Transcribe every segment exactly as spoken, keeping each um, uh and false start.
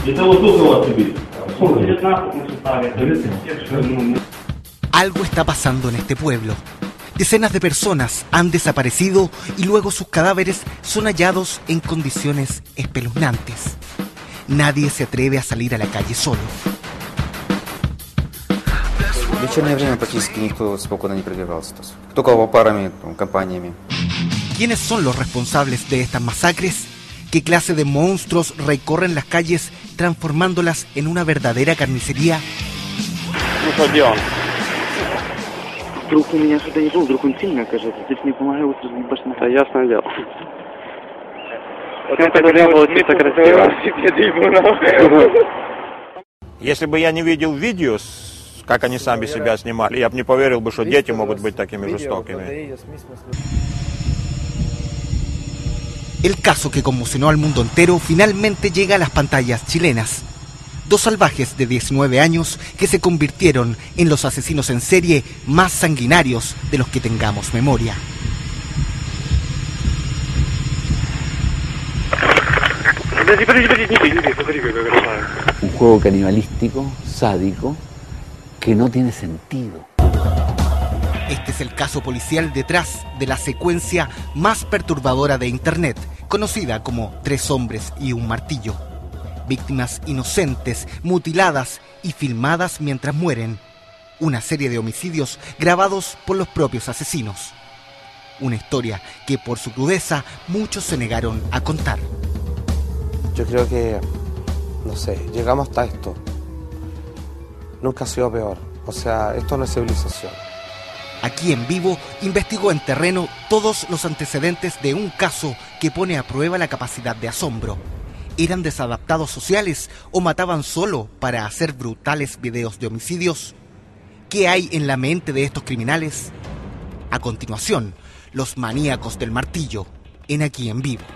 Algo está pasando en este pueblo. Decenas de personas han desaparecido y luego sus cadáveres son hallados en condiciones espeluznantes. Nadie se atreve a salir a la calle solo. В вечернее время практически никто спокойно не продвигался. Только парами, компаниями. ¿Quiénes son los responsables de estas masacres? ¿Qué clase de monstruos recorren las calles transformándolas en una verdadera carnicería? Вдруг у меня сюда не был, вдруг он сильно окажется. Здесь мне помогают разъебашь на... Ясное дело. Вот это не было чисто красиво. Если бы я не видел видео, как они сами себя снимали, я бы не поверил бы, что дети могут быть такими жестокими. El caso que conmocionó al mundo entero finalmente llega a las pantallas chilenas. Dos salvajes de diecinueve años que se convirtieron en los asesinos en serie más sanguinarios de los que tengamos memoria. Un juego canibalístico, sádico, que no tiene sentido. Este es el caso policial detrás de la secuencia más perturbadora de Internet, conocida como Tres hombres y un martillo. Víctimas inocentes, mutiladas y filmadas mientras mueren. Una serie de homicidios grabados por los propios asesinos. Una historia que por su crudeza muchos se negaron a contar. Yo creo que, no sé, llegamos hasta esto. Nunca ha sido peor. O sea, esto no es civilización. Aquí en Vivo investigó en terreno todos los antecedentes de un caso que pone a prueba la capacidad de asombro. ¿Eran desadaptados sociales o mataban solo para hacer brutales videos de homicidios? ¿Qué hay en la mente de estos criminales? A continuación, los maníacos del martillo, en Aquí en Vivo.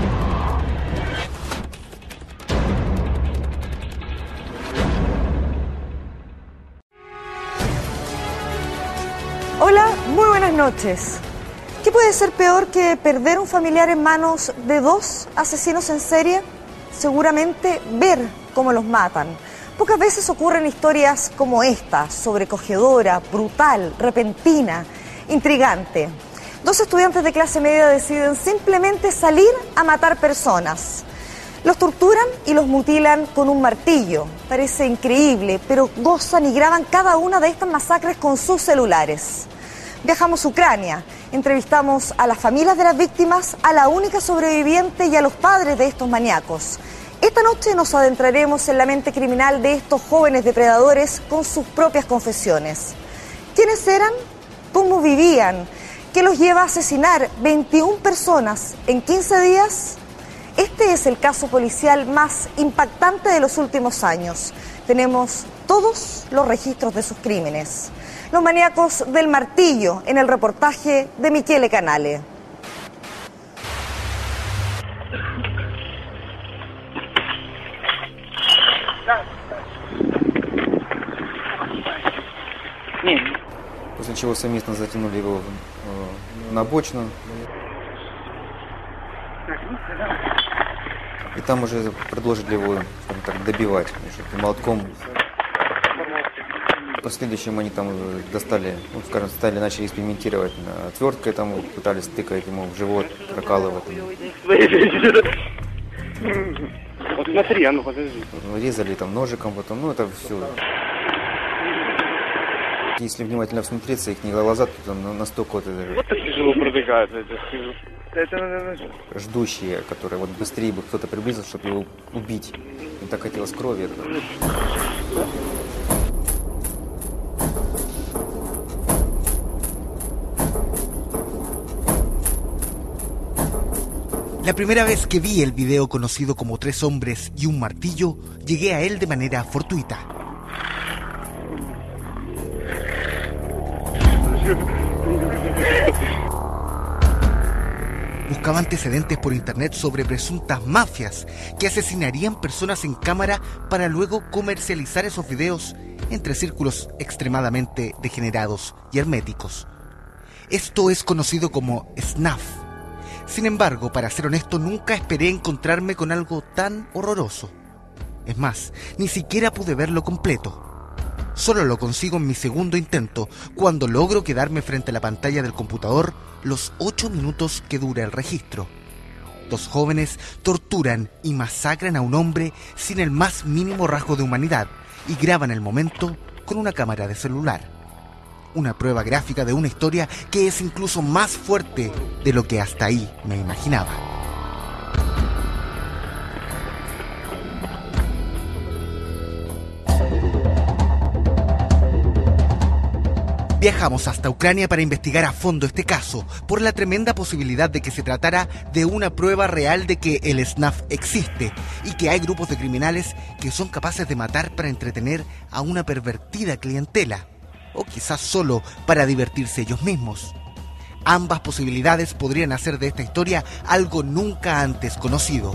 Hola, muy buenas noches. ¿Qué puede ser peor que perder un familiar en manos de dos asesinos en serie? Seguramente ver cómo los matan. Pocas veces ocurren historias como esta, sobrecogedora, brutal, repentina, intrigante. Dos estudiantes de clase media deciden simplemente salir a matar personas. Los torturan y los mutilan con un martillo. Parece increíble, pero gozan y graban cada una de estas masacres con sus celulares. Viajamos a Ucrania, entrevistamos a las familias de las víctimas, a la única sobreviviente y a los padres de estos maníacos. Esta noche nos adentraremos en la mente criminal de estos jóvenes depredadores con sus propias confesiones. ¿Quiénes eran? ¿Cómo vivían? ¿Qué los lleva a asesinar veintiuna personas en quince días? Este es el caso policial más impactante de los últimos años. Tenemos todos los registros de sus crímenes. Los maníacos del martillo, en el reportaje de Michele Canale. После чего совместно затянули его на обочину. И там уже предложили его, скажем так, добивать уже, молотком. В последующем они там достали, ну, скажем, стали, начали экспериментировать отверткой, там пытались тыкать ему в живот, прокалывать. Вот смотри, а ну подожди. Резали там ножиком потом, ну это все. Если внимательно всмотреться, их глаза тут настолько вот, вот так тяжело продвигаются, это скажу. Ждущие, которые вот быстрее бы кто-то приблизился, чтобы его убить. Им так хотелось крови. La primera vez que vi el video conocido como Tres hombres y un martillo, llegué a él de manera fortuita. Buscaba antecedentes por internet sobre presuntas mafias que asesinarían personas en cámara para luego comercializar esos videos entre círculos extremadamente degenerados y herméticos. Esto es conocido como snuff. Sin embargo, para ser honesto, nunca esperé encontrarme con algo tan horroroso. Es más, ni siquiera pude verlo completo. Solo lo consigo en mi segundo intento, cuando logro quedarme frente a la pantalla del computador los ocho minutos que dura el registro. Dos jóvenes torturan y masacran a un hombre sin el más mínimo rasgo de humanidad y graban el momento con una cámara de celular. Una prueba gráfica de una historia que es incluso más fuerte de lo que hasta ahí me imaginaba. Viajamos hasta Ucrania para investigar a fondo este caso, por la tremenda posibilidad de que se tratara de una prueba real de que el S N A F existe y que hay grupos de criminales que son capaces de matar para entretener a una pervertida clientela, o quizás solo para divertirse ellos mismos. Ambas posibilidades podrían hacer de esta historia algo nunca antes conocido.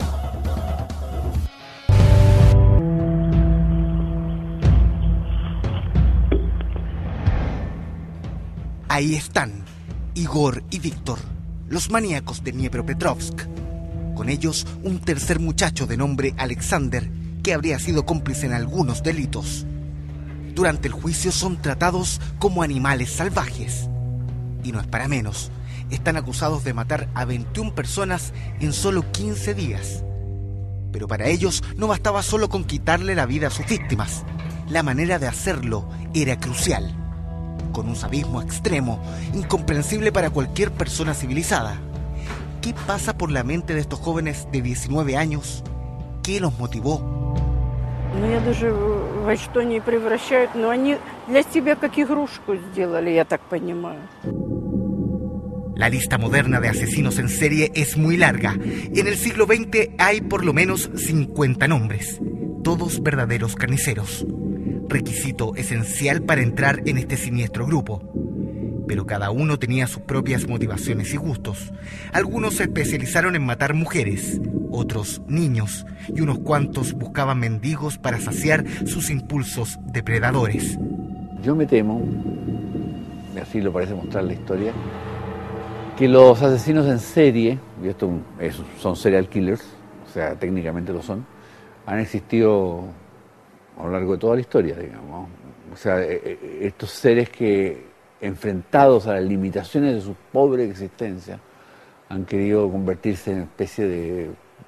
Ahí están, Igor y Víctor, los maníacos de Dniepropetrovsk. Con ellos, un tercer muchacho de nombre Alexander, que habría sido cómplice en algunos delitos. Durante el juicio son tratados como animales salvajes. Y no es para menos, están acusados de matar a veintiuna personas en solo quince días. Pero para ellos no bastaba solo con quitarle la vida a sus víctimas. La manera de hacerlo era crucial. Con un sadismo extremo, incomprensible para cualquier persona civilizada. ¿Qué pasa por la mente de estos jóvenes de diecinueve años? ¿Qué los motivó? Ну, я даже во что не превращают, но они для себя как игрушку сделали, я так понимаю. La lista moderna de asesinos en serie es muy larga. En el siglo veinte hay por lo menos cincuenta nombres, todos verdaderos carniceros. Requisito esencial para entrar en este siniestro grupo. Pero cada uno tenía sus propias motivaciones y gustos. Algunos se especializaron en matar mujeres, otros niños, y unos cuantos buscaban mendigos para saciar sus impulsos depredadores. Yo me temo, y así lo parece mostrar la historia, que los asesinos en serie, y esto es, son serial killers, o sea, técnicamente lo son, han existido a lo largo de toda la historia, digamos. O sea, estos seres que, enfrentados a las limitaciones de su pobre existencia, han querido convertirse en una especie de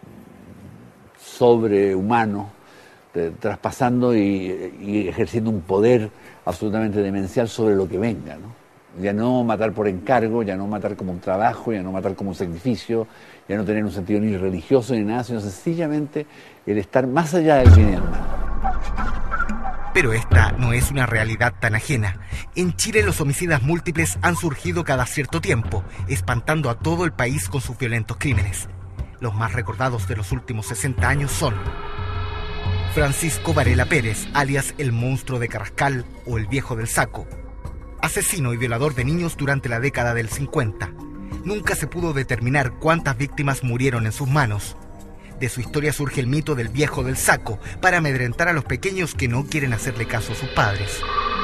sobrehumano, de, traspasando y, y ejerciendo un poder absolutamente demencial sobre lo que venga, ¿no? Ya no matar por encargo, ya no matar como un trabajo, ya no matar como un sacrificio, ya no tener un sentido ni religioso ni nada, sino sencillamente el estar más allá del bien y el mal. Pero esta no es una realidad tan ajena. En Chile los homicidas múltiples han surgido cada cierto tiempo, espantando a todo el país con sus violentos crímenes. Los más recordados de los últimos sesenta años son Francisco Varela Pérez, alias el monstruo de Carrascal o el viejo del saco. Asesino y violador de niños durante la década del cincuenta. Nunca se pudo determinar cuántas víctimas murieron en sus manos. De su historia surge el mito del viejo del saco, para amedrentar a los pequeños que no quieren hacerle caso a sus padres.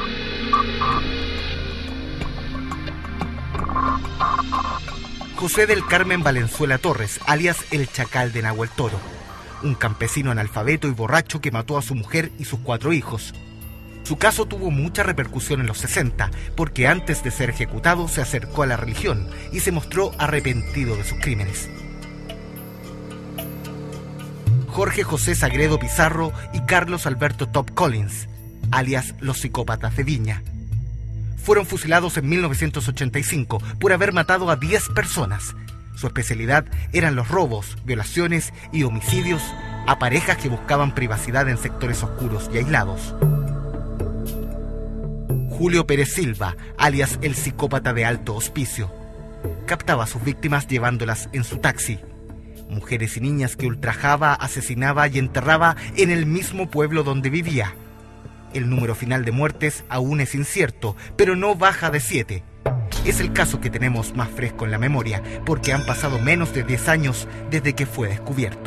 José del Carmen Valenzuela Torres, alias el Chacal de Nahuel Toro. Un campesino analfabeto y borracho que mató a su mujer y sus cuatro hijos. Su caso tuvo mucha repercusión en los sesenta, porque antes de ser ejecutado se acercó a la religión y se mostró arrepentido de sus crímenes. Jorge José Sagredo Pizarro y Carlos Alberto Top Collins, alias los psicópatas de Viña. Fueron fusilados en mil novecientos ochenta y cinco por haber matado a diez personas. Su especialidad eran los robos, violaciones y homicidios a parejas que buscaban privacidad en sectores oscuros y aislados. Julio Pérez Silva, alias el psicópata de alto hospicio. Captaba a sus víctimas llevándolas en su taxi. Mujeres y niñas que ultrajaba, asesinaba y enterraba en el mismo pueblo donde vivía. El número final de muertes aún es incierto, pero no baja de siete. Es el caso que tenemos más fresco en la memoria, porque han pasado menos de diez años desde que fue descubierto.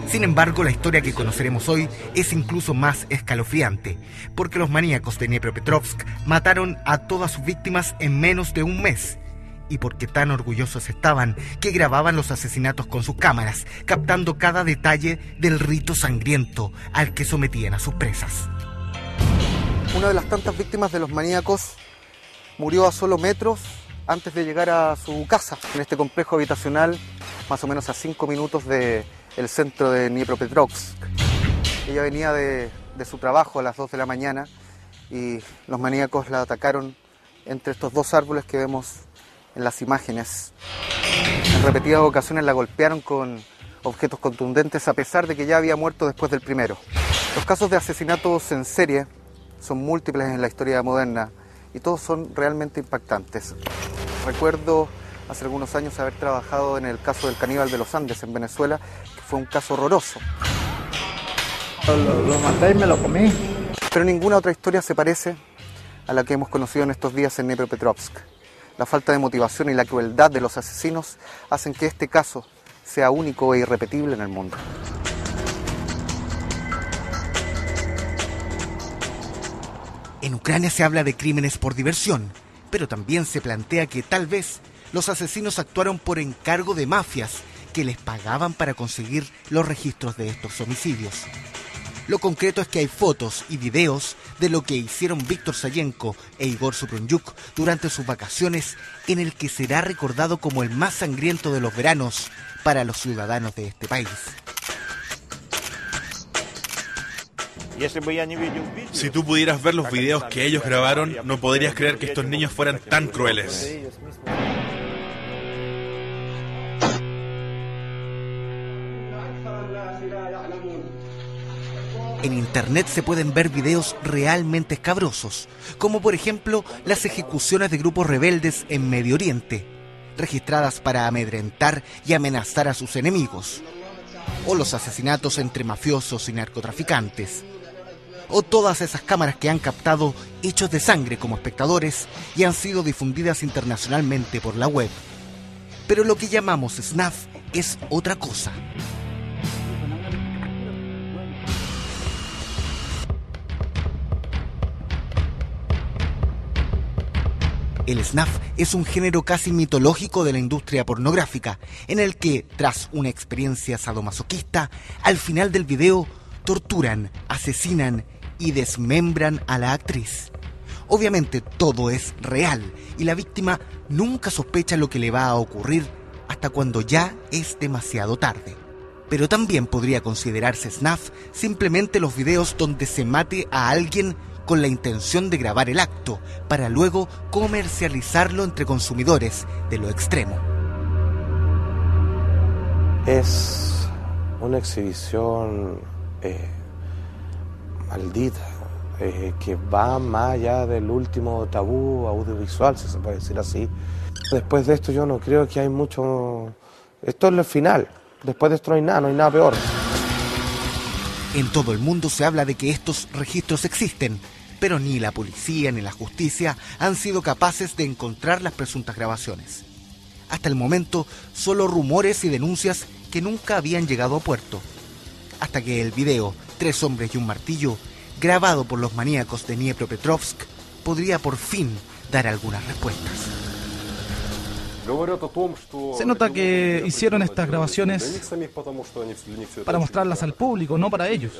Sin embargo, la historia que conoceremos hoy es incluso más escalofriante, porque los maníacos de Dnipropetrovsk mataron a todas sus víctimas en menos de un mes, y porque tan orgullosos estaban que grababan los asesinatos con sus cámaras, captando cada detalle del rito sangriento al que sometían a sus presas. Una de las tantas víctimas de los maníacos murió a solo metros antes de llegar a su casa, en este complejo habitacional, más o menos a cinco minutos del centro de Dnipropetrovsk. Ella venía de, de su trabajo a las dos de la mañana y los maníacos la atacaron entre estos dos árboles que vemos en las imágenes. En repetidas ocasiones la golpearon con objetos contundentes a pesar de que ya había muerto después del primero. Los casos de asesinatos en serie son múltiples en la historia moderna y todos son realmente impactantes. Recuerdo hace algunos años haber trabajado en el caso del caníbal de los Andes en Venezuela, que fue un caso horroroso. Lo, lo maté y me lo comí. Pero ninguna otra historia se parece a la que hemos conocido en estos días en Dnipropetrovsk. La falta de motivación y la crueldad de los asesinos hacen que este caso sea único e irrepetible en el mundo. En Ucrania se habla de crímenes por diversión, pero también se plantea que tal vez los asesinos actuaron por encargo de mafias que les pagaban para conseguir los registros de estos homicidios. Lo concreto es que hay fotos y videos de lo que hicieron Víctor Sayenko e Igor Suprunjuk durante sus vacaciones, en el que será recordado como el más sangriento de los veranos para los ciudadanos de este país. Si tú pudieras ver los videos que ellos grabaron, no podrías creer que estos niños fueran tan crueles. En internet se pueden ver videos realmente escabrosos, como por ejemplo las ejecuciones de grupos rebeldes en Medio Oriente, registradas para amedrentar y amenazar a sus enemigos, o los asesinatos entre mafiosos y narcotraficantes, o todas esas cámaras que han captado hechos de sangre como espectadores y han sido difundidas internacionalmente por la web. Pero lo que llamamos snuff es otra cosa. El snuff es un género casi mitológico de la industria pornográfica, en el que, tras una experiencia sadomasoquista, al final del video torturan, asesinan y desmembran a la actriz. Obviamente todo es real y la víctima nunca sospecha lo que le va a ocurrir hasta cuando ya es demasiado tarde. Pero también podría considerarse snuff simplemente los videos donde se mate a alguien con la intención de grabar el acto, para luego comercializarlo entre consumidores de lo extremo. Es una exhibición eh, maldita, eh, que va más allá del último tabú audiovisual, si se puede decir así. Después de esto yo no creo que hay mucho... Esto es el final, después de esto no hay nada, no hay nada peor. En todo el mundo se habla de que estos registros existen, pero ni la policía ni la justicia han sido capaces de encontrar las presuntas grabaciones. Hasta el momento, solo rumores y denuncias que nunca habían llegado a puerto. Hasta que el video Tres hombres y un martillo, grabado por los maníacos de Dnipropetrovsk, podría por fin dar algunas respuestas. Se nota que hicieron estas grabaciones para mostrarlas al público, no para ellos.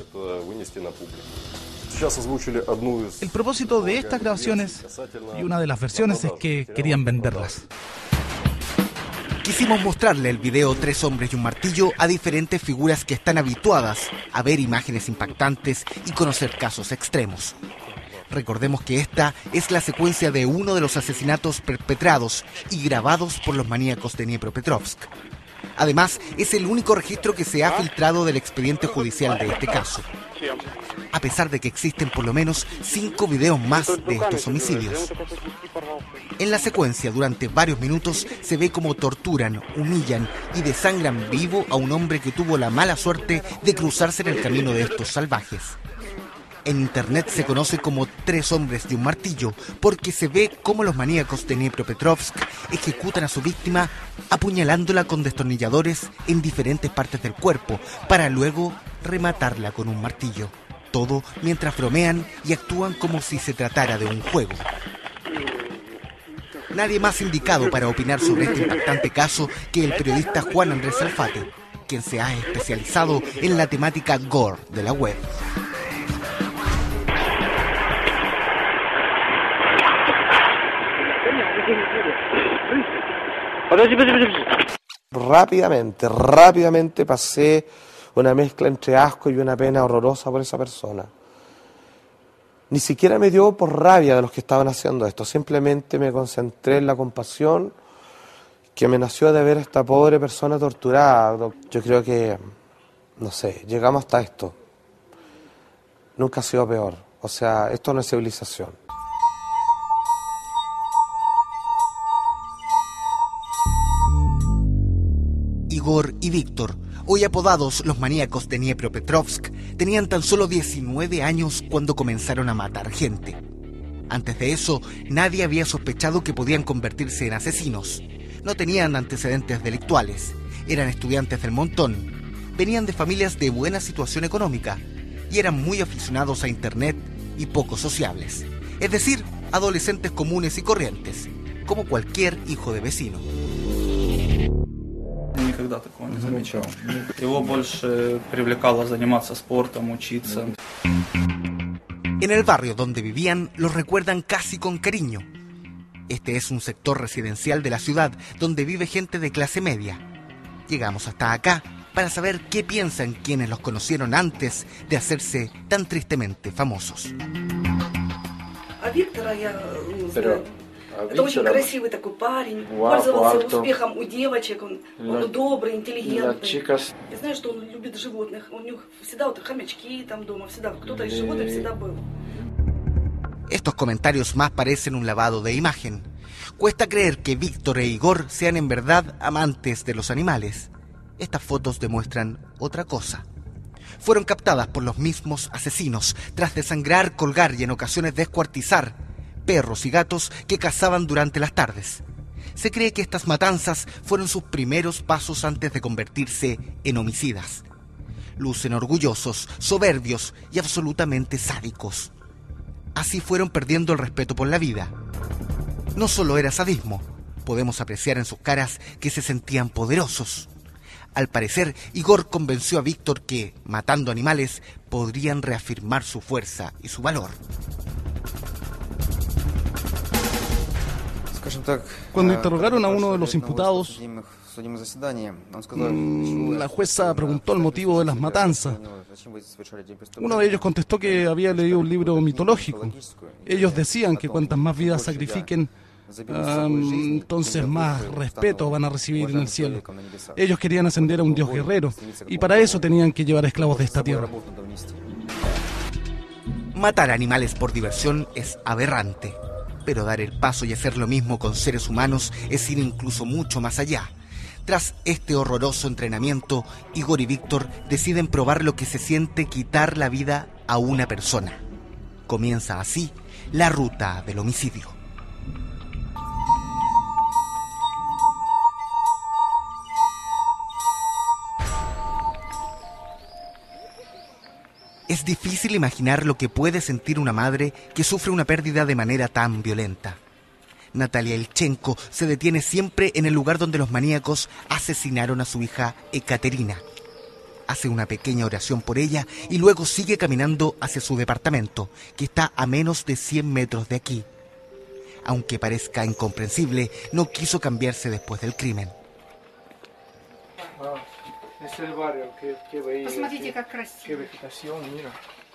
El propósito de estas grabaciones y una de las versiones es que querían venderlas. Quisimos mostrarle el video Tres hombres y un martillo a diferentes figuras que están habituadas a ver imágenes impactantes y conocer casos extremos. Recordemos que esta es la secuencia de uno de los asesinatos perpetrados y grabados por los maníacos de Dnipropetrovsk. Además, es el único registro que se ha filtrado del expediente judicial de este caso. A pesar de que existen por lo menos cinco videos más de estos homicidios. En la secuencia, durante varios minutos, se ve cómo torturan, humillan y desangran vivo a un hombre que tuvo la mala suerte de cruzarse en el camino de estos salvajes. En internet se conoce como Tres hombres y un martillo, porque se ve cómo los maníacos de Dnipropetrovsk ejecutan a su víctima apuñalándola con destornilladores en diferentes partes del cuerpo, para luego rematarla con un martillo. Todo mientras bromean y actúan como si se tratara de un juego. Nadie más indicado para opinar sobre este impactante caso que el periodista Juan Andrés Alfate, quien se ha especializado en la temática gore de la web. Rápidamente, rápidamente pasé una mezcla entre asco y una pena horrorosa por esa persona. Ni siquiera me dio por rabia de los que estaban haciendo esto, simplemente me concentré en la compasión que me nació de ver a esta pobre persona torturada. Yo creo que, no sé, llegamos hasta esto. Nunca ha sido peor. O sea, esto no es civilización. Igor y Víctor, hoy apodados los maníacos de Dnipropetrovsk, tenían tan solo diecinueve años cuando comenzaron a matar gente. Antes de eso, nadie había sospechado que podían convertirse en asesinos. No tenían antecedentes delictuales, eran estudiantes del montón, venían de familias de buena situación económica y eran muy aficionados a internet y poco sociables. Es decir, adolescentes comunes y corrientes, como cualquier hijo de vecino. Никогда такого не замечал. Его больше привлекало заниматься спортом, учиться. En el barrio donde vivían los recuerdan casi con cariño. Este es un sector residencial de la ciudad donde vive gente de clase media. Llegamos hasta acá para saber qué piensan quienes los conocieron antes de hacerse tan tristemente famosos. A Víctora я Pero... Это очень красивый такой парень, пользовался успехом у девочек, он, он добрый, интеллигентный. Я знаю, что он любит животных, у них всегда вот хомячки там дома, всегда кто-то из животных всегда был. Estos comentarios más parecen un lavado de imagen. Cuesta creer que Víctor e Igor sean en verdad amantes de los animales. Estas fotos demuestran otra cosa. Fueron captadas por los mismos asesinos tras desangrar, colgar y en ocasiones descuartizar perros y gatos que cazaban durante las tardes. Se cree que estas matanzas fueron sus primeros pasos antes de convertirse en homicidas. Lucen orgullosos, soberbios y absolutamente sádicos. Así fueron perdiendo el respeto por la vida. No solo era sadismo, podemos apreciar en sus caras que se sentían poderosos. Al parecer, Igor convenció a Víctor que, matando animales, podrían reafirmar su fuerza y su valor. Cuando interrogaron a uno de los imputados, la jueza preguntó el motivo de las matanzas. Uno de ellos contestó que había leído un libro mitológico. Ellos decían que cuantas más vidas sacrifiquen, um, entonces más respeto van a recibir en el cielo. Ellos querían ascender a un dios guerrero y para eso tenían que llevar esclavos de esta tierra. Matar animales por diversión es aberrante. Pero dar el paso y hacer lo mismo con seres humanos es ir incluso mucho más allá. Tras este horroroso entrenamiento, Igor y Víctor deciden probar lo que se siente quitar la vida a una persona. Comienza así la ruta del homicidio. Es difícil imaginar lo que puede sentir una madre que sufre una pérdida de manera tan violenta. Natalia Ilchenko se detiene siempre en el lugar donde los maníacos asesinaron a su hija Ekaterina. Hace una pequeña oración por ella y luego sigue caminando hacia su departamento, que está a menos de cien metros de aquí. Aunque parezca incomprensible, no quiso cambiarse después del crimen. Es el barrio que, que veía, qué, qué vegetación, mira.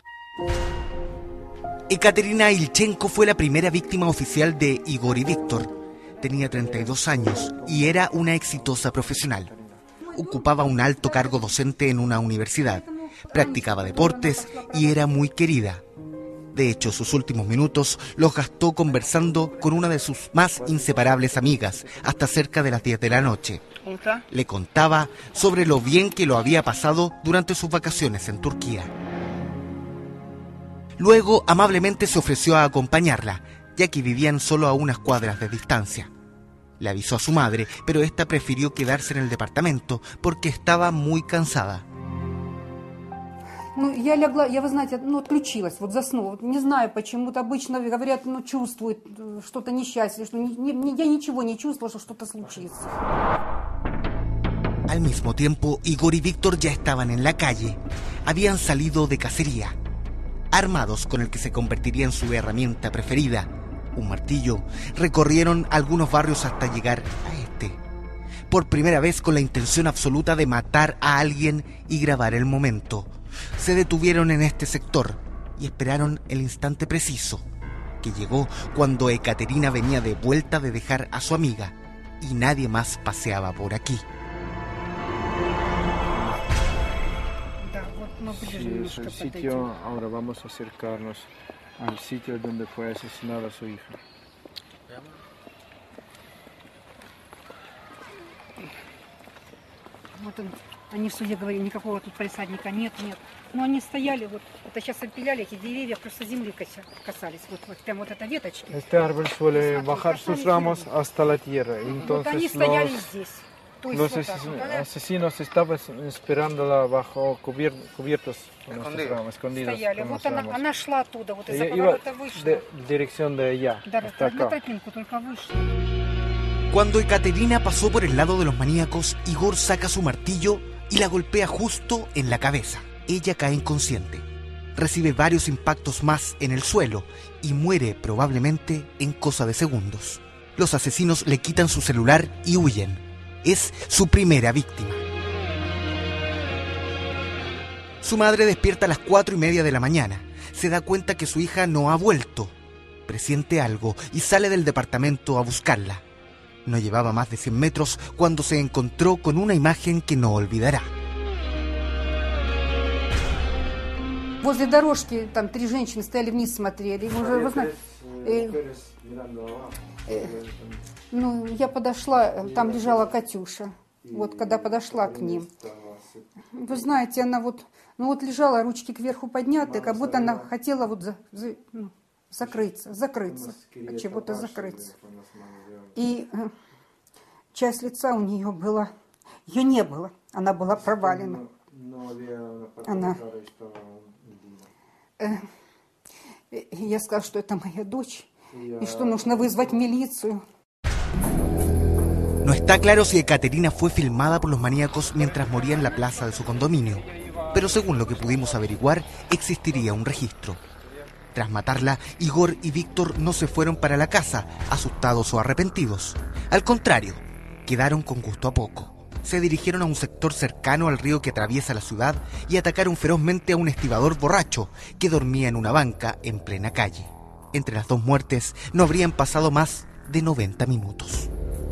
Ekaterina Ilchenko fue la primera víctima oficial de Igor y Víctor. Tenía treinta y dos años y era una exitosa profesional. Ocupaba un alto cargo docente en una universidad, practicaba deportes y era muy querida. De hecho, sus últimos minutos los gastó conversando con una de sus más inseparables amigas hasta cerca de las diez de la noche. Le contaba sobre lo bien que lo había pasado durante sus vacaciones en Turquía. Luego amablemente se ofreció a acompañarla, ya que vivían solo a unas cuadras de distancia. Le avisó a su madre, pero esta prefirió quedarse en el departamento porque estaba muy cansada. Ну, я легла, я, вы знаете, ну, отключилась, вот заснула. Не знаю, почему-то обычно говорят, ну, чувствует что-то несчастье, что не, не, я ничего не чувствовала, что что-то случится. Al mismo tiempo, Igor y Víctor ya estaban en la calle. Habían salido de cacería, armados con el que se convertiría en su herramienta preferida, un martillo. Recorrieron algunos barrios hasta llegar a este, por primera vez con la intención absoluta de matar a alguien y grabar el momento. Se detuvieron en este sector y esperaron el instante preciso, que llegó cuando Ekaterina venía de vuelta de dejar a su amiga y nadie más paseaba por aquí. Sí, es el sitio, ahora vamos a acercarnos al sitio donde fue asesinada su hija. Вот он, они в суде говорили, никакого тут присадника нет, нет. Но они стояли, вот, это сейчас опиляли, эти деревья просто земли касались, вот, вот прям вот эта веточки. Este árbol suele bajar sus ramos hasta la tierra, entonces вот они стояли los, здесь. los вот asesinos, так, asesinos estaban esperándola bajo cubier, cubiertos con estos ramos, escondidos. Стояли, вот она, она шла оттуда, вот из-за iba поворота вышла. De, dirección de allá, да, hasta на acá. тропинку только вышла. Cuando Ekaterina pasó por el lado de los maníacos, Igor saca su martillo y la golpea justo en la cabeza. Ella cae inconsciente. Recibe varios impactos más en el suelo y muere probablemente en cosa de segundos. Los asesinos le quitan su celular y huyen. Es su primera víctima. Su madre despierta a las cuatro y media de la mañana. Se da cuenta que su hija no ha vuelto. Presiente algo y sale del departamento a buscarla. No llevaba más de cien metros cuando se encontró con una imagen que no olvidará. Возле дорожки там три женщины стояли вниз, смотрели. Уже, вы знаете, э, э, ну, я подошла, там лежала Катюша. Вот, когда подошла к ним. Вы знаете, она вот, ну вот лежала, ручки кверху подняты, как будто она хотела вот за, за, ну, закрыться, закрыться, от чего-то закрыться. И э, часть лица у нее была, ее не было, она была провалена. Она, э, я сказала, что это моя дочь, y что нужно вызвать милицию. No está claro si Ekaterina fue filmada por los maníacos mientras moría en la plaza de su condominio, pero según lo que pudimos averiguar, existiría un registro. Tras matarla, Igor y Víctor no se fueron para la casa, asustados o arrepentidos. Al contrario, quedaron con gusto a poco. Se dirigieron a un sector cercano al río que atraviesa la ciudad y atacaron ferozmente a un estibador borracho que dormía en una banca en plena calle. Entre las dos muertes no habrían pasado más de noventa minutos.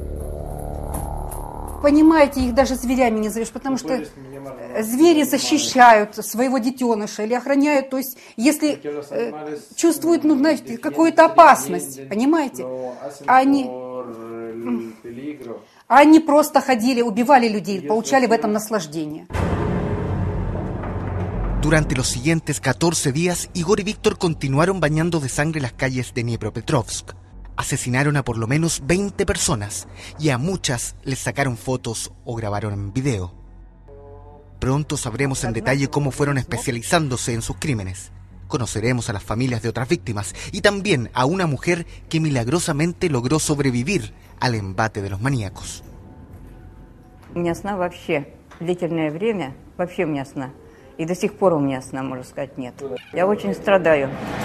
Понимаете, их даже зверями не зовешь, потому что звери защищают своего детеныша или охраняют, то есть если э, чувствуют, ну, знаете, какую-то опасность, понимаете, они, они просто ходили, убивали людей, получали в этом наслаждение. Durante los siguientes catorce días, Igor y Víctor continuaron bañando de sangre las calles de Dniepropetrovsk. Asesinaron a por lo menos veinte personas y a muchas les sacaron fotos o grabaron en video. Pronto sabremos en detalle cómo fueron especializándose en sus crímenes. Conoceremos a las familias de otras víctimas y también a una mujer que milagrosamente logró sobrevivir al embate de los maníacos. У меня сна вообще длительное время, вообще у меня сна. И до сих пор у меня сна, можно сказать, нет. Я очень страдаю.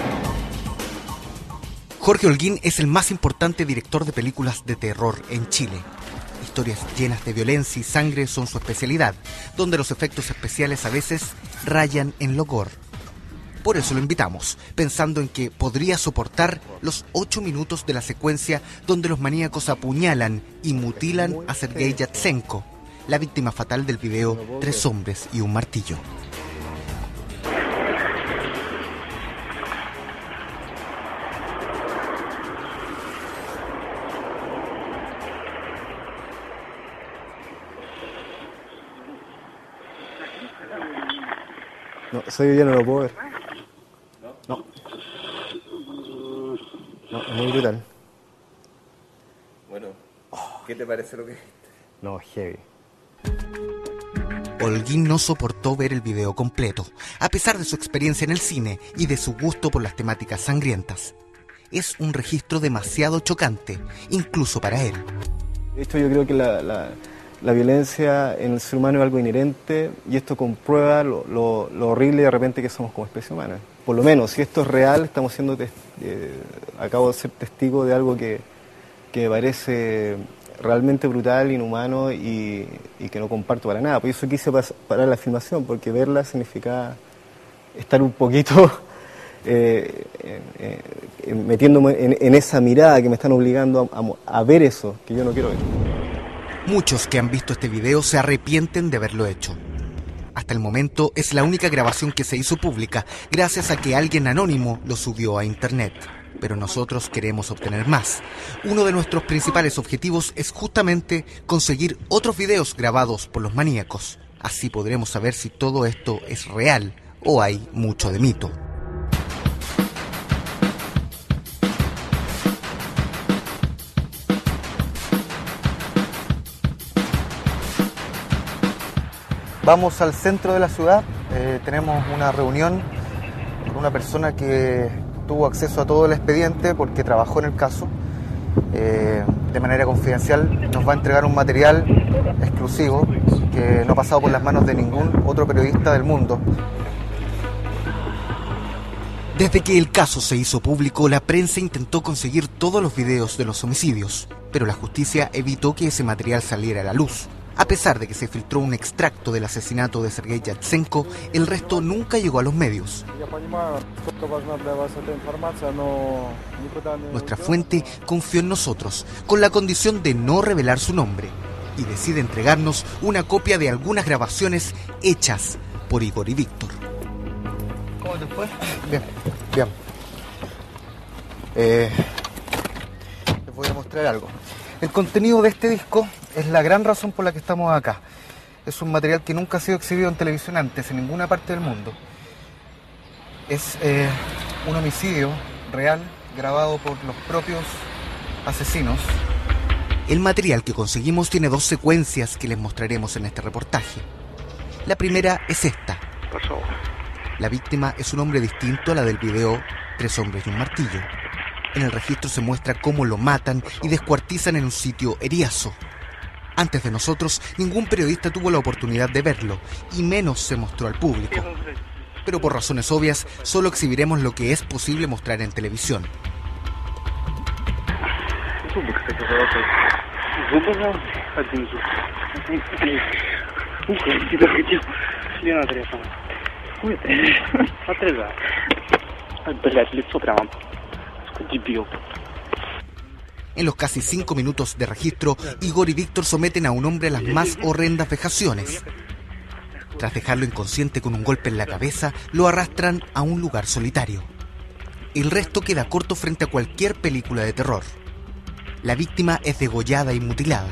Jorge Holguín es el más importante director de películas de terror en Chile. Historias llenas de violencia y sangre son su especialidad, donde los efectos especiales a veces rayan en lo gore. Por eso lo invitamos, pensando en que podría soportar los ocho minutos de la secuencia donde los maníacos apuñalan y mutilan a Sergei Yatsenko, la víctima fatal del video Tres hombres y un martillo. No, ese video no lo puedo ver. No. No, es muy brutal. Bueno, ¿qué te parece lo que viste? No, heavy. Holguín no soportó ver el video completo, a pesar de su experiencia en el cine y de su gusto por las temáticas sangrientas. Es un registro demasiado chocante, incluso para él. Esto yo creo que la, la, la violencia en el ser humano es algo inherente y esto comprueba lo, lo, lo horrible de repente que somos como especie humana. Por lo menos, si esto es real, estamos siendo, eh, acabo de ser testigo de algo que, que me parece realmente brutal, inhumano y, y que no comparto para nada. Por eso quise pas, parar la filmación, porque verla significa estar un poquito eh, eh, eh, metiéndome en, en esa mirada que me están obligando a, a, a ver eso que yo no quiero ver. Muchos que han visto este video se arrepienten de haberlo hecho. Hasta el momento es la única grabación que se hizo pública gracias a que alguien anónimo lo subió a internet. Pero nosotros queremos obtener más. Uno de nuestros principales objetivos es justamente conseguir otros videos grabados por los maníacos. Así podremos saber si todo esto es real o hay mucho de mito. Vamos al centro de la ciudad, eh, tenemos una reunión con una persona que tuvo acceso a todo el expediente porque trabajó en el caso. Eh, de manera confidencial nos va a entregar un material exclusivo que no ha pasado por las manos de ningún otro periodista del mundo. Desde que el caso se hizo público, la prensa intentó conseguir todos los videos de los homicidios, pero la justicia evitó que ese material saliera a la luz. A pesar de que se filtró un extracto del asesinato de Sergei Yatsenko, el resto nunca llegó a los medios. Nuestra fuente confió en nosotros, con la condición de no revelar su nombre, y decide entregarnos una copia de algunas grabaciones hechas por Igor y Víctor. ¿Cómo te fue? Bien, bien. Eh, les voy a mostrar algo. El contenido de este disco es la gran razón por la que estamos acá. Es un material que nunca ha sido exhibido en televisión antes, en ninguna parte del mundo. Es eh, un homicidio real, grabado por los propios asesinos. El material que conseguimos tiene dos secuencias que les mostraremos en este reportaje. La primera es esta. La víctima es un hombre distinto a la del video Tres hombres y un martillo. En el registro se muestra cómo lo matan y descuartizan en un sitio Eriazo. Antes de nosotros, ningún periodista tuvo la oportunidad de verlo, y menos se mostró al público. Pero por razones obvias, solo exhibiremos lo que es posible mostrar en televisión. En los casi cinco minutos de registro, Igor y Víctor someten a un hombre a las más horrendas vejaciones. Tras dejarlo inconsciente con un golpe en la cabeza, lo arrastran a un lugar solitario. El resto queda corto frente a cualquier película de terror. La víctima es degollada y mutilada.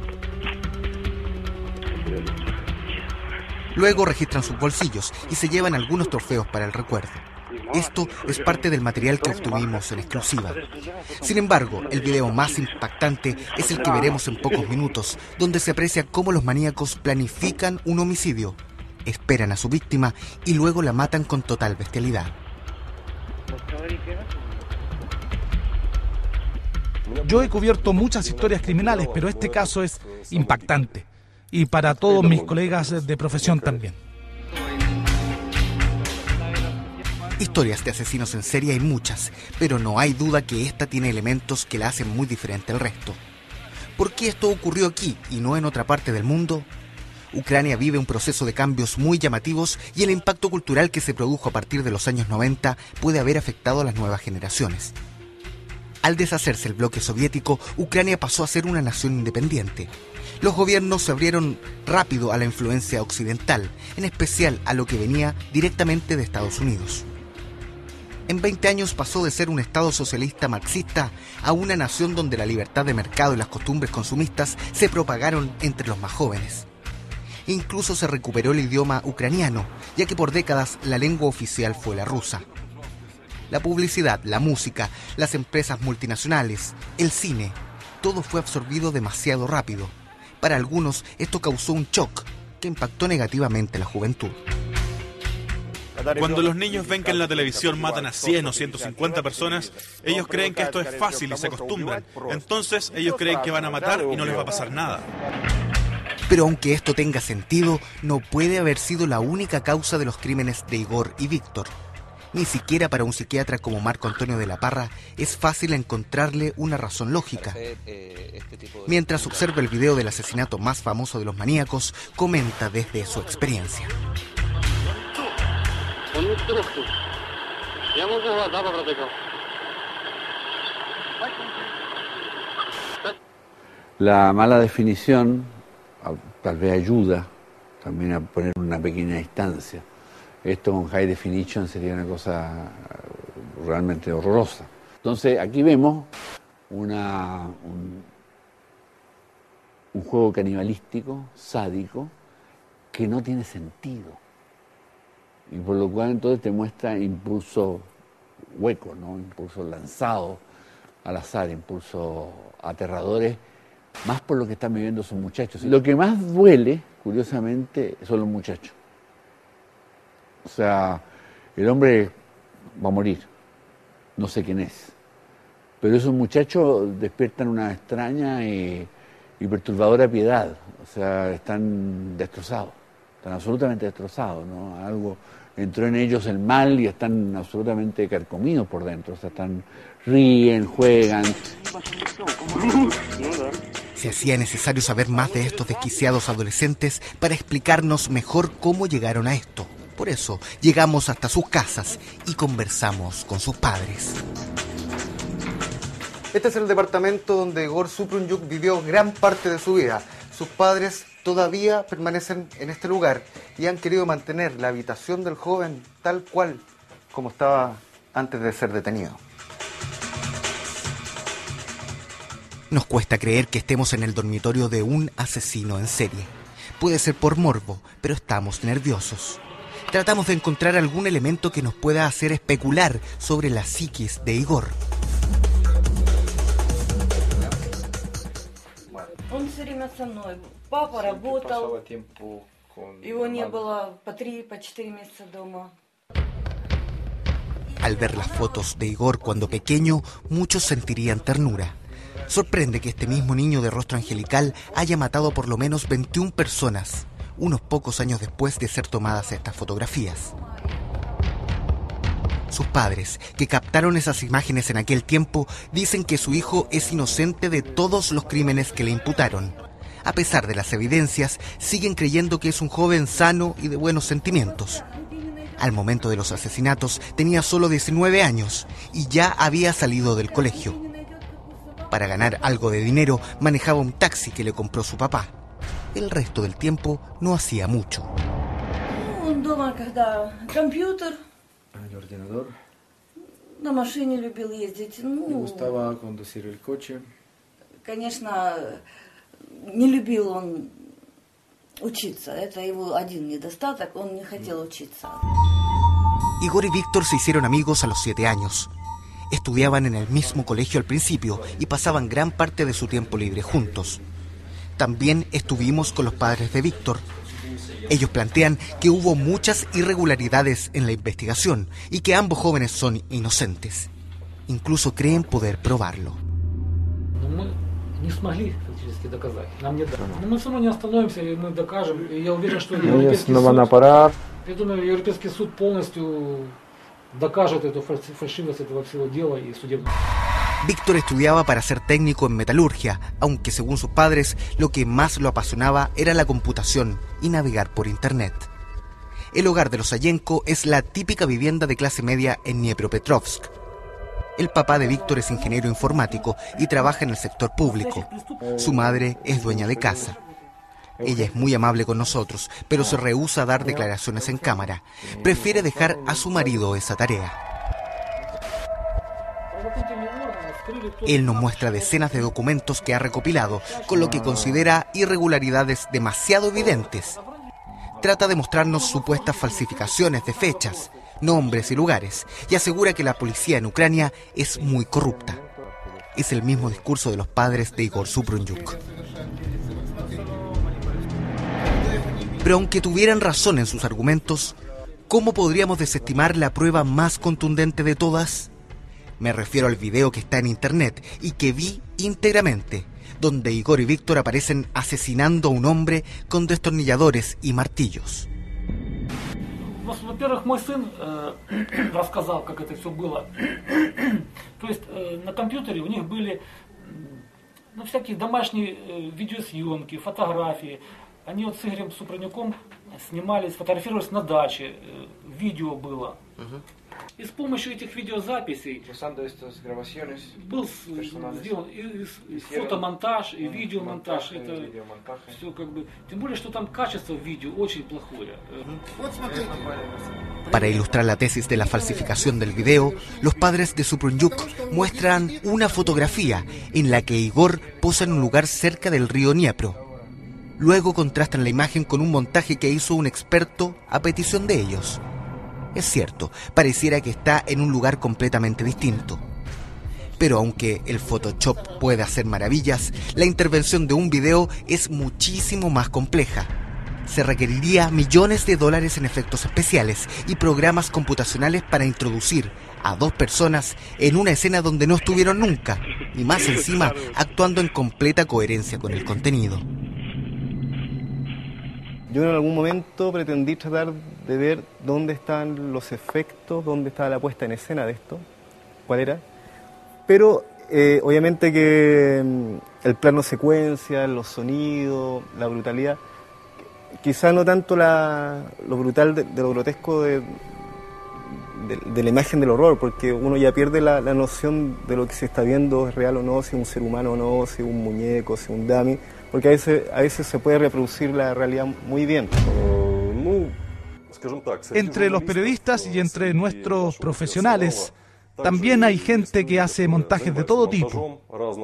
Luego registran sus bolsillos y se llevan algunos trofeos para el recuerdo. Esto es parte del material que obtuvimos en exclusiva. Sin embargo, el video más impactante es el que veremos en pocos minutos, donde se aprecia cómo los maníacos planifican un homicidio, esperan a su víctima y luego la matan con total bestialidad. Yo he cubierto muchas historias criminales, pero este caso es impactante. Y para todos mis colegas de profesión también. Historias de asesinos en serie hay muchas, pero no hay duda que esta tiene elementos que la hacen muy diferente al resto. ¿Por qué esto ocurrió aquí y no en otra parte del mundo? Ucrania vive un proceso de cambios muy llamativos y el impacto cultural que se produjo a partir de los años noventa puede haber afectado a las nuevas generaciones. Al deshacerse el bloque soviético, Ucrania pasó a ser una nación independiente. Los gobiernos se abrieron rápido a la influencia occidental, en especial a lo que venía directamente de Estados Unidos. En veinte años pasó de ser un Estado socialista marxista a una nación donde la libertad de mercado y las costumbres consumistas se propagaron entre los más jóvenes. Incluso se recuperó el idioma ucraniano, ya que por décadas la lengua oficial fue la rusa. La publicidad, la música, las empresas multinacionales, el cine, todo fue absorbido demasiado rápido. Para algunos esto causó un shock que impactó negativamente a la juventud. Cuando los niños ven que en la televisión matan a cien o ciento cincuenta personas, ellos creen que esto es fácil y se acostumbran. Entonces ellos creen que van a matar y no les va a pasar nada. Pero aunque esto tenga sentido, no puede haber sido la única causa de los crímenes de Igor y Víctor. Ni siquiera para un psiquiatra como Marco Antonio de la Parra es fácil encontrarle una razón lógica. Mientras observa el video del asesinato más famoso de los maníacos, comenta desde su experiencia. La mala definición tal vez ayuda también a poner una pequeña distancia. Esto con high definition sería una cosa realmente horrorosa. Entonces aquí vemos una, un, un juego canibalístico, sádico, que no tiene sentido. Y por lo cual entonces te muestra impulso hueco, ¿no? Impulsos lanzados al azar, impulsos aterradores, más por lo que están viviendo esos muchachos. Lo que más duele, curiosamente, son los muchachos. O sea, el hombre va a morir, no sé quién es, pero esos muchachos despiertan una extraña y, y perturbadora piedad. O sea, están destrozados, están absolutamente destrozados, ¿no? Algo entró en ellos el mal y están absolutamente carcomidos por dentro. O sea, están, ríen, juegan. Se hacía necesario saber más de estos desquiciados adolescentes para explicarnos mejor cómo llegaron a esto. Por eso llegamos hasta sus casas y conversamos con sus padres. Este es el departamento donde Igor Suprunyuk vivió gran parte de su vida. Sus padres todavía permanecen en este lugar y han querido mantener la habitación del joven tal cual como estaba antes de ser detenido. Nos cuesta creer que estemos en el dormitorio de un asesino en serie. Puede ser por morbo, pero estamos nerviosos. Tratamos de encontrar algún elemento que nos pueda hacer especular sobre la psiquis de Igor. Он все время со мной. Папа работал. Его не было по три, по четыре месяца дома. Al ver las fotos de Igor cuando pequeño, muchos sentirían ternura. Sorprende que este mismo niño de rostro angelical haya matado por lo menos veintiuna personas, unos pocos años después de ser tomadas estas fotografías. Sus padres, que captaron esas imágenes en aquel tiempo, dicen que su hijo es inocente de todos los crímenes que le imputaron. A pesar de las evidencias, siguen creyendo que es un joven sano y de buenos sentimientos. Al momento de los asesinatos tenía solo diecinueve años y ya había salido del colegio. Para ganar algo de dinero manejaba un taxi que le compró su papá. El resto del tiempo no hacía mucho. Он дома, когда компьютер, El ordenador. на машине любил ездить. Le Ну, gustaba conducir el coche. конечно, не любил он учиться. Это его один недостаток, он не хотел учиться. Igor y Víctor se hicieron amigos a los siete años. Estudiaban en el mismo colegio al principio y pasaban gran parte de su tiempo libre juntos. También estuvimos con los padres de Víctor. Ellos plantean que hubo muchas irregularidades en la investigación y que ambos jóvenes son inocentes. Incluso creen poder probarlo. Не смогли фактически доказать. Нам не дали. Но мы все равно не остановимся, и мы докажем. И я уверен, что Ellos Европейский no van a суд, parar. я думаю, Европейский суд полностью докажет эту фальси- фальшивость этого всего дела и судебного. Víctor estudiaba para ser técnico en metalurgia, aunque según sus padres, lo que más lo apasionaba era la computación y navegar por internet. El hogar de los Sayenko es la típica vivienda de clase media en Dniepropetrovsk. El papá de Víctor es ingeniero informático y trabaja en el sector público. Su madre es dueña de casa. Ella es muy amable con nosotros, pero se rehúsa a dar declaraciones en cámara. Prefiere dejar a su marido esa tarea. Él nos muestra decenas de documentos que ha recopilado, con lo que considera irregularidades demasiado evidentes. Trata de mostrarnos supuestas falsificaciones de fechas, nombres y lugares, y asegura que la policía en Ucrania es muy corrupta. Es el mismo discurso de los padres de Igor Suprunjuk. Pero aunque tuvieran razón en sus argumentos, ¿cómo podríamos desestimar la prueba más contundente de todas? Me refiero al video que está en internet y que vi íntegramente, donde Igor y Víctor aparecen asesinando a un hombre con destornilladores y martillos. Во-первых, мой сын э, рассказал, как это все было. То есть э, на компьютере у них были ну, всякие домашние э, видеосъемки, фотографии. Они вот с Игорем Супрунюком снимались, фотографировались на даче, э, видео было. Uh-huh. И с помощью этих видеозаписей был сделан и, и фотомонтаж, и видеомонтаж. Это все как бы... Тем более, что там качество видео очень плохое. Para ilustrar la tesis de la falsificación del video, los padres de Suprunjuk muestran una fotografía en la que Igor posa en un lugar cerca del río Dniepro. Luego contrastan la imagen con un montaje que hizo un experto a petición de ellos. Es cierto, pareciera que está en un lugar completamente distinto. Pero aunque el Photoshop puede hacer maravillas, la intervención de un video es muchísimo más compleja. Se requeriría millones de dólares en efectos especiales y programas computacionales para introducir a dos personas en una escena donde no estuvieron nunca, y más encima actuando en completa coherencia con el contenido. Yo en algún momento pretendí tratar de ver dónde estaban los efectos, dónde estaba la puesta en escena de esto, cuál era. Pero eh, obviamente que el plano secuencia, los sonidos, la brutalidad, quizá no tanto la, lo brutal de, de lo grotesco de, de, de la imagen del horror, porque uno ya pierde la, la noción de lo que se está viendo, es real o no, si es un ser humano o no, si es un muñeco, si es un dummy. Porque a veces, a veces se puede reproducir la realidad muy bien. Entre los periodistas y entre nuestros profesionales, también hay gente que hace montajes de todo tipo.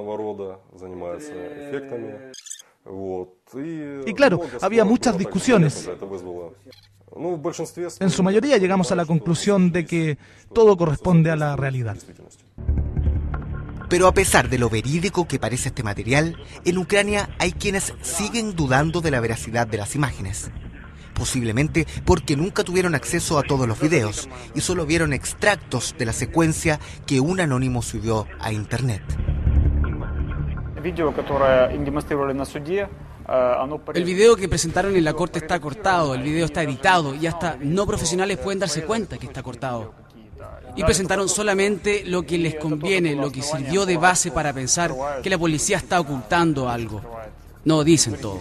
Y claro, había muchas discusiones. En su mayoría llegamos a la conclusión de que todo corresponde a la realidad. Pero a pesar de lo verídico que parece este material, en Ucrania hay quienes siguen dudando de la veracidad de las imágenes. Posiblemente porque nunca tuvieron acceso a todos los videos y solo vieron extractos de la secuencia que un anónimo subió a internet. El video que presentaron en la corte está cortado, el video está editado y hasta no profesionales pueden darse cuenta que está cortado. Y presentaron solamente lo que les conviene, lo que sirvió de base para pensar que la policía está ocultando algo. No dicen todo.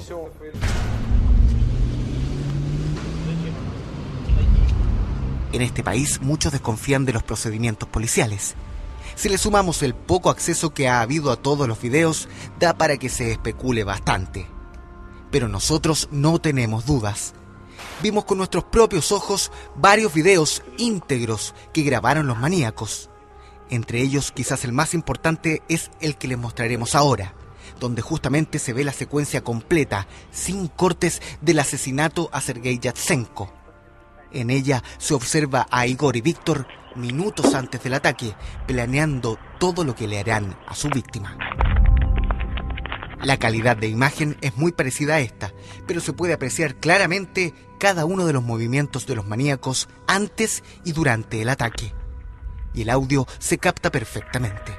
En este país muchos desconfían de los procedimientos policiales. Si le sumamos el poco acceso que ha habido a todos los videos, da para que se especule bastante. Pero nosotros no tenemos dudas. Vimos con nuestros propios ojos varios videos íntegros que grabaron los maníacos. Entre ellos, quizás el más importante es el que les mostraremos ahora, donde justamente se ve la secuencia completa, sin cortes, del asesinato a Sergei Yatsenko. En ella se observa a Igor y Víctor minutos antes del ataque, planeando todo lo que le harán a su víctima. La calidad de imagen es muy parecida a esta, pero se puede apreciar claramente cada uno de los movimientos de los maníacos antes y durante el ataque. Y el audio se capta perfectamente.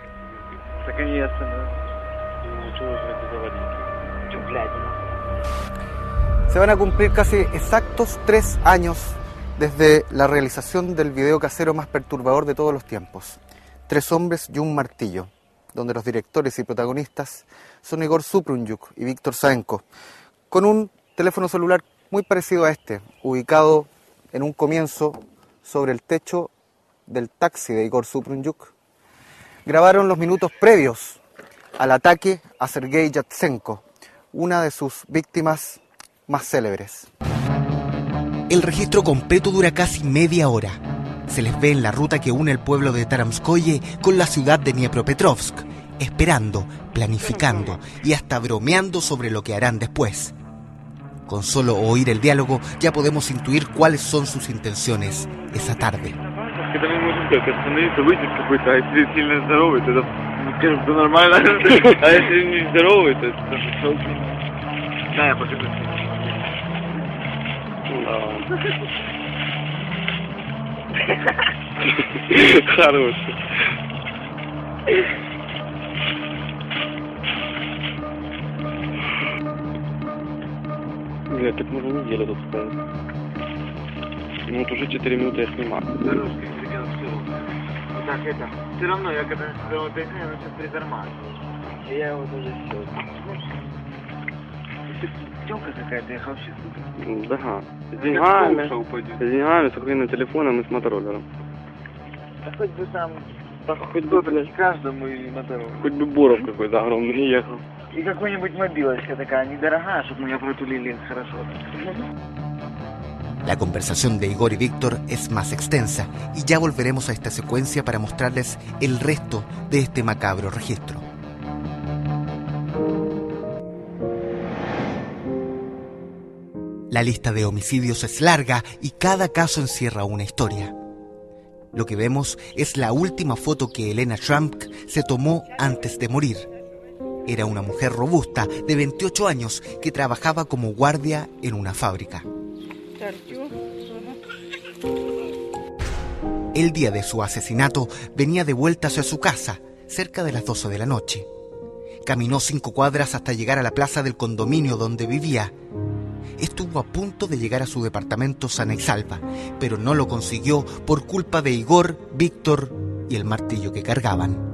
Se van a cumplir casi exactos tres años desde la realización del video casero más perturbador de todos los tiempos. Tres hombres y un martillo, donde los directores y protagonistas son Igor Suprunjuk y Víctor Saenko, con un teléfono celular muy parecido a este, ubicado en un comienzo sobre el techo del taxi de Igor Suprunjuk. Grabaron los minutos previos al ataque a Sergei Yatsenko, una de sus víctimas más célebres. El registro completo dura casi media hora. Se les ve en la ruta que une el pueblo de Taramskoye con la ciudad de Dniepropetrovsk, esperando, planificando y hasta bromeando sobre lo que harán después. Con solo oír el diálogo ya podemos intuir cuáles son sus intenciones esa tarde. Que también можем как остановиться, выйти какой-то, а если сильно здоровый, тогда скажем, что нормально, а если не здоровый, то это шел. Да, я покажу. Хороший. Бля, так можно неделю тут ставить. Ну вот уже четыре минуты я снимаю. Дорожка, инцидент, все. Так, это, все равно, я когда сказал это, я начал притормаживать. И я вот уже все. Тёлка какая-то, я вообще супер. Да, с деньгами, с деньгами, с охуенным телефоном и с мотороллером. Да хоть бы там, да, хоть бы, блядь, каждому и мотороллер. Хоть бы Боров какой-то огромный ехал. И какой-нибудь мобилочка такая недорогая, чтобы меня протулили хорошо. La conversación de Igor y Víctor es más extensa y ya volveremos a esta secuencia para mostrarles el resto de este macabro registro. La lista de homicidios es larga y cada caso encierra una historia. Lo que vemos es la última foto que Elena Trump se tomó antes de morir. Era una mujer robusta de veintiocho años que trabajaba como guardia en una fábrica. El día de su asesinato venía de vuelta hacia su casa, cerca de las doce de la noche. Caminó cinco cuadras hasta llegar a la plaza del condominio donde vivía. Estuvo a punto de llegar a su departamento sana y salva, pero no lo consiguió por culpa de Igor, Víctor y el martillo que cargaban.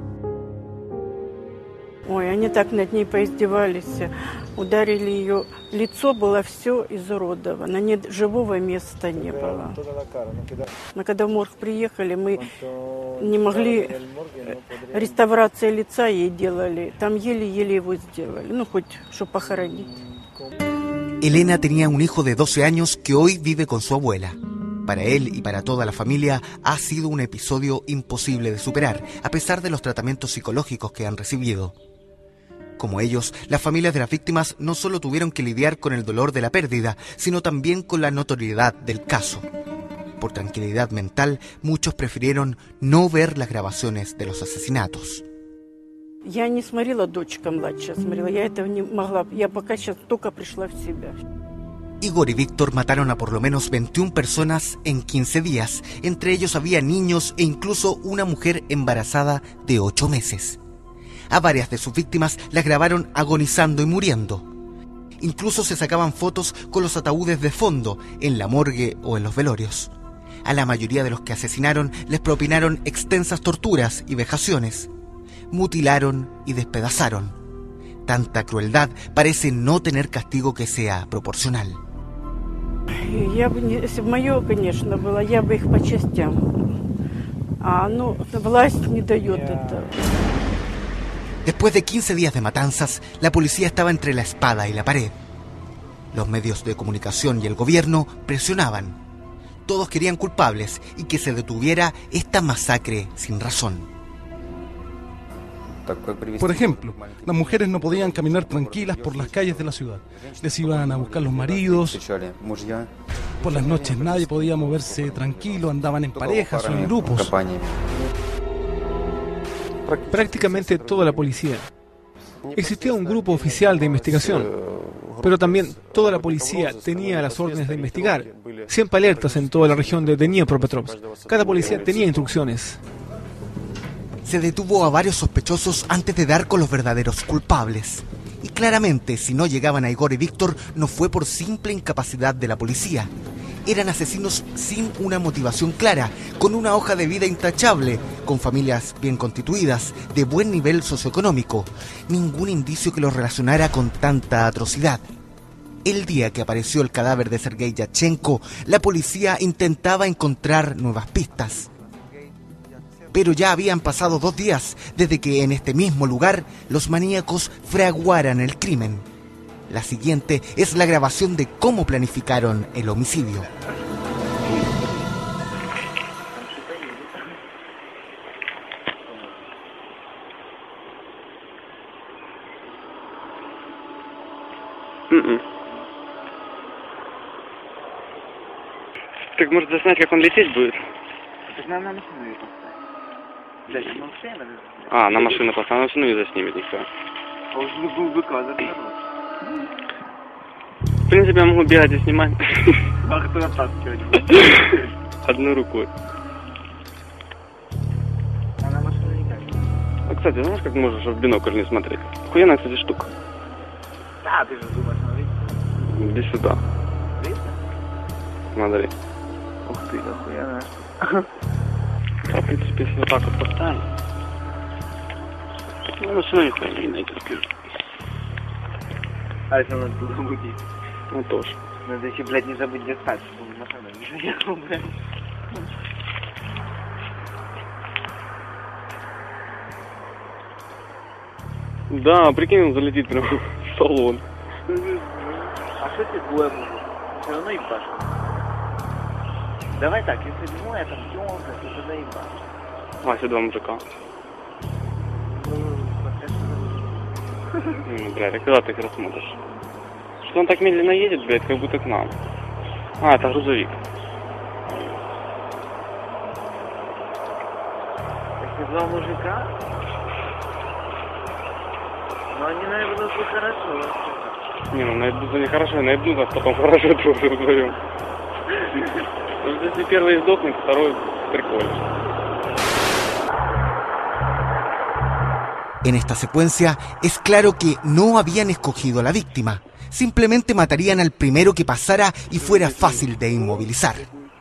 Ой, они так над ней поиздевались, ударили ее, лицо было все изуродовано, ни живого места не было. Но когда в морг приехали, мы не могли, реставрация лица ей делали, там еле-еле его сделали, ну хоть, чтобы похоронить. Elena tenía un hijo de doce años que hoy vive con su abuela. Para él y para toda la familia ha sido un episodio imposible de superar, a pesar de los tratamientos psicológicos que han recibido. Como ellos, las familias de las víctimas no solo tuvieron que lidiar con el dolor de la pérdida, sino también con la notoriedad del caso. Por tranquilidad mental, muchos prefirieron no ver las grabaciones de los asesinatos. Я не смотрела, дочка младшая смотрела, я этого не могла, я пока сейчас только пришла в себя. Igor y Víctor mataron a por lo menos veintiuna personas en quince días. Entre ellos había niños e incluso una mujer embarazada de ocho meses. A varias de sus víctimas las grabaron agonizando y muriendo. Incluso se sacaban fotos con los ataúdes de fondo, en la morgue o en los velorios. A la mayoría de los que asesinaron les propinaron extensas torturas y vejaciones. Mutilaron y despedazaron. Tanta crueldad parece no tener castigo que sea proporcional. Я бы, если бы мое, конечно, было, я бы их по частям. А ну, власть не дает этого. Después de quince días de matanzas, la policía estaba entre la espada y la pared. Los medios de comunicación y el gobierno presionaban. Todos querían culpables y que se detuviera esta masacre sin razón. Por ejemplo, las mujeres no podían caminar tranquilas por las calles de la ciudad. Les iban a buscar los maridos. Por las noches nadie podía moverse tranquilo, andaban en parejas o en grupos. Prácticamente toda la policía. Existía un grupo oficial de investigación, pero también toda la policía tenía las órdenes de investigar. Siempre alertas en toda la región de Dnipropetrovsk. Cada policía tenía instrucciones. Se detuvo a varios sospechosos antes de dar con los verdaderos culpables. Y claramente, si no llegaban a Igor y Víctor, no fue por simple incapacidad de la policía. Eran asesinos sin una motivación clara, con una hoja de vida intachable, con familias bien constituidas, de buen nivel socioeconómico. Ningún indicio que los relacionara con tanta atrocidad. El día que apareció el cadáver de Sergei Yatchenko, la policía intentaba encontrar nuevas pistas. Pero ya habían pasado dos días desde que en este mismo lugar los maníacos fraguaran el crimen. La siguiente es la grabación de cómo planificaron el homicidio. Mm-mm. Так может заснять, как он лететь будет? Так нам на машину ее поставить. Зачем он все? А, на машину поставить, она все равно не заснимет никто. А уж был бы кадр хорош. В принципе, я могу бегать и снимать. А кто оттаскивать? Одной рукой. А на машину никак. А, кстати, знаешь, как можешь в бинокль не смотреть? Охуенная, кстати, штука. Да, ты же думаешь, смотри. Иди сюда. Смотри. Ух ты, охуенная. Да, в принципе, если вот так вот поставим. Ну, все равно нихуя не найдет. А если надо было уйти? Ну, тоже. Надо еще, блядь, не забыть достать, чтобы машина не заехала, блядь. Да, прикинь, он залетит прямо в салон. А что тебе двое будет? Все равно ебашь. Давай так, если двое там дёрнется, то тогда ебашь. А, все два мужика. Ну, блядь, а когда ты их рассмотришь? Что он так медленно едет, блядь, как будто к нам. А, это грузовик. Если два мужика, но они наебнутся хорошо. Не, ну наебнутся нехорошо, наебнутся, а потом хорошо тоже вдвоем. Если первый сдохнет, второй прикольно. En esta secuencia es claro que no habían escogido a la víctima, simplemente matarían al primero que pasara y fuera fácil de inmovilizar.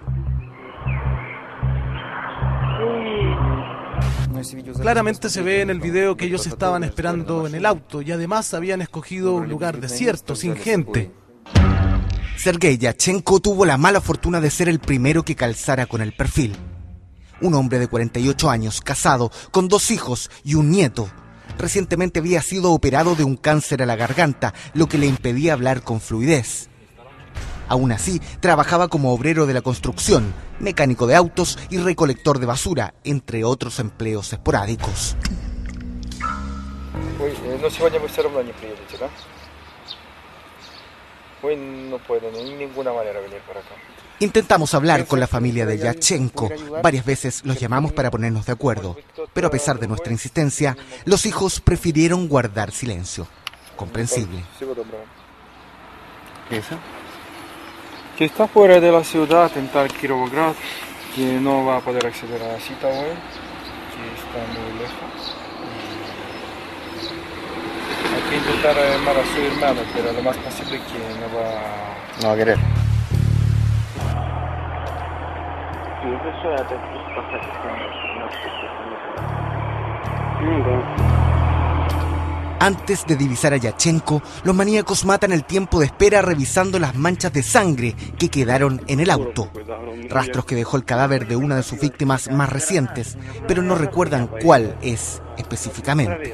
Claramente se ve en el video que ellos estaban esperando en el auto y además habían escogido un lugar desierto, sin gente. Sergei Yatchenko tuvo la mala fortuna de ser el primero que calzara con el perfil. Un hombre de cuarenta y ocho años, casado, con dos hijos y un nieto. Recientemente había sido operado de un cáncer a la garganta, lo que le impedía hablar con fluidez. Aún así, trabajaba como obrero de la construcción, mecánico de autos y recolector de basura, entre otros empleos esporádicos. Ой, но сегодня вы все равно не приедете, да? Ой, no pueden, de ninguna manera venir para acá. Intentamos hablar con la familia de Yatchenko. Varias veces los llamamos para ponernos de acuerdo. Pero a pesar de nuestra insistencia, los hijos prefirieron guardar silencio. Comprensible. ¿Eso? Que está fuera de la ciudad, en tal Kirovograd, que no va a poder acceder a la cita hoy, que está muy lejos. Hay que intentar llamar a su hermano, pero lo más posible que no va, no va a querer. Antes de divisar a Yatchenko, los maníacos matan el tiempo de espera revisando las manchas de sangre que quedaron en el auto. Rastros que dejó el cadáver de una de sus víctimas más recientes, pero no recuerdan cuál es específicamente.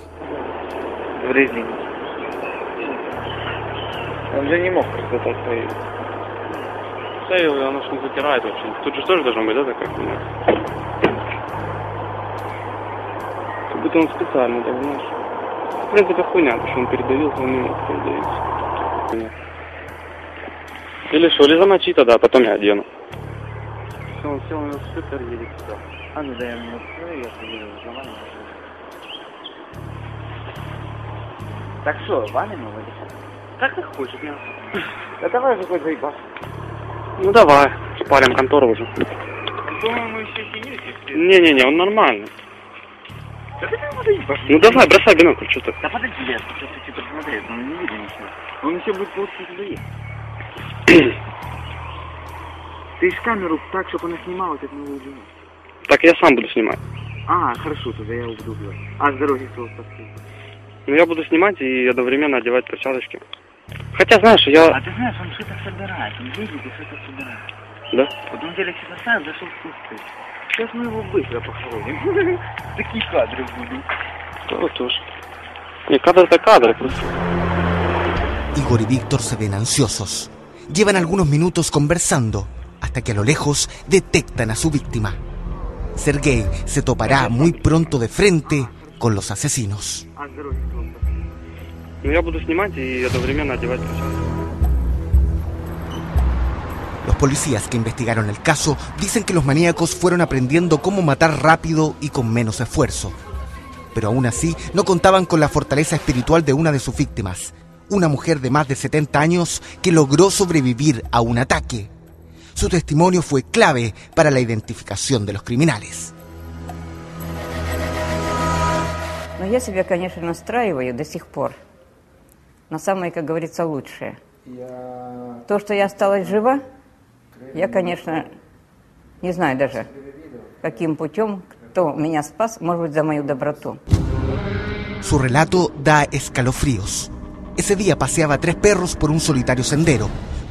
Он же не мог просто так стоять. Стоял, и оно что затирает вообще. Тут же тоже должно быть, да, такая хуйня? Как будто он специально, так знаешь. В принципе, хуйня, потому что он передавился, он не мог передавиться. Или что, или замочи тогда, потом я одену. Все, он сел на велосипед и едет сюда. А ну дай я ему открою, я поеду, нормально. Так что, валим его или что? Как ты хочешь, я... Да давай же хоть заебаться. Ну давай, спалим контору уже. По-моему, еще синюки. Не-не-не, он нормальный. Да ты там заебаться. Ну давай, бросай бинокль, что ты? Да подожди, я сейчас хочу посмотреть, он не видит ничего. Он еще будет ползти туда ехать. Ты ж камеру так, чтобы она снимала, как новую длину. Так я сам буду снимать. А, хорошо, тогда я буду делать. А с дороги кто спасти? Ну я буду снимать и одновременно одевать перчаточки. Хотя, знаешь, я... А ты знаешь, он что-то собирает, он едет и что-то собирает. Да? Вот он телек что-то ставил, зашел в кусты. Сейчас мы его быстро похороним. Такие кадры будут. Вот уж. Не, кадр это кадр, просто. Igor y Víctor se ven ansiosos. Llevan algunos minutos conversando, hasta que a lo lejos detectan a su víctima. Sergei se topará muy pronto de frente con los asesinos. Ну я буду снимать и одновременно одевать перчатки. Los policías que investigaron el caso dicen que los maníacos fueron aprendiendo cómo matar rápido y con menos esfuerzo. Pero aún así no contaban con la fortaleza espiritual de una de sus víctimas, una mujer de más de setenta años que logró sobrevivir a un ataque. Su testimonio fue clave para la identificación de los criminales. Но я себя, конечно, настраиваю до сих пор на самое, как говорится, лучшее. То, что я осталась жива, я, конечно, не знаю даже, каким путем, кто меня спас, может быть, за мою доброту. Su relato da escalofríos. Ese día paseaba tres perros por un solitario sendero.